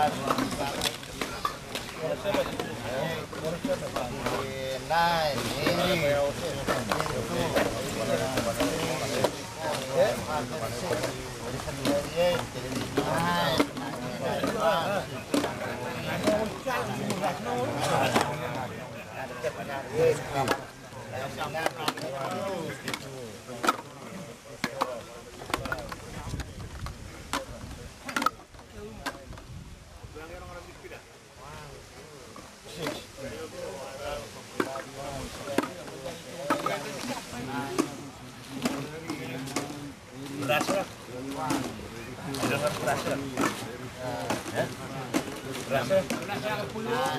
Berasa? Tidak berasa. Ya? Berasa? Berasa puluh.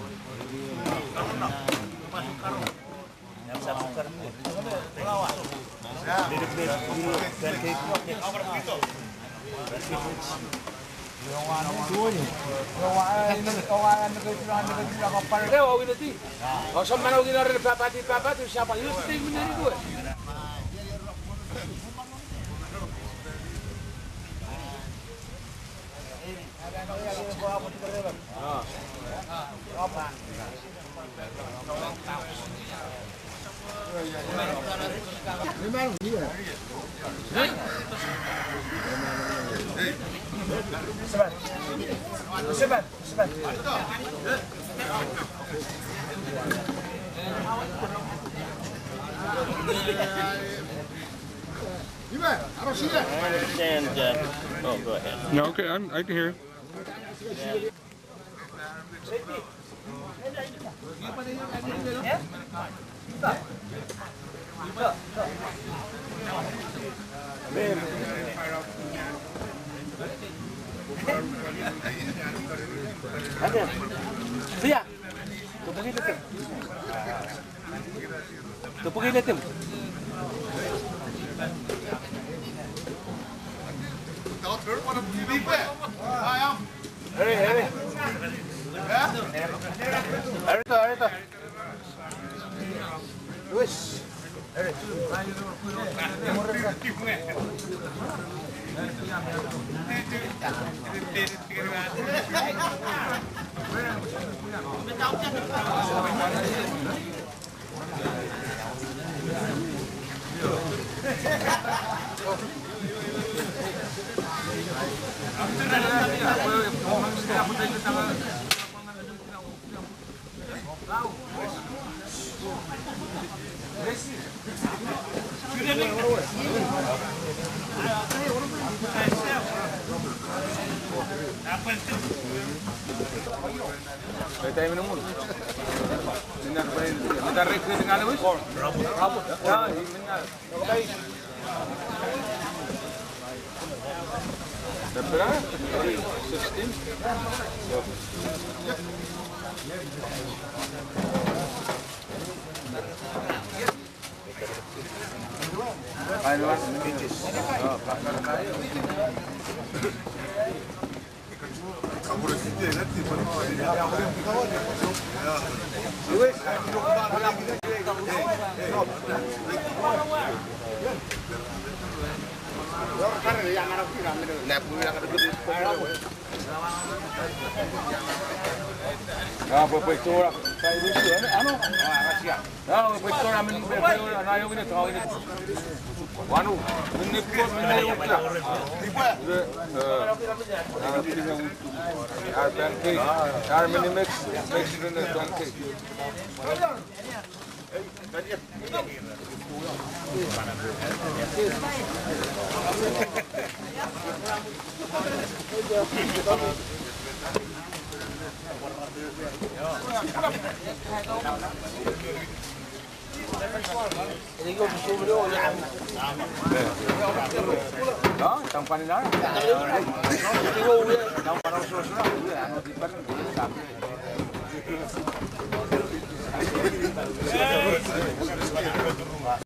Masuk karung. Yang satu karung itu. Pelawak. Lirik-lirik dulu. Ganti itu. Sebat. I understand. Oh, go ahead. No, okay, I can hear you. Siya. Tupugin natin. Hurry. Arito. Luis. Hurry. Tayo minum mulu. Kita rekreasi dengan Luis. Rambut. Ya, benar. Baik. Berapa? 16. Ah, pues tú ano? Ah, pues tú namin nayo ini tahu ini. Wanu, ini pun ini ukla. Pancake. Our mini mix in the pancake. Đó, trong phần đó. Trong phần đó.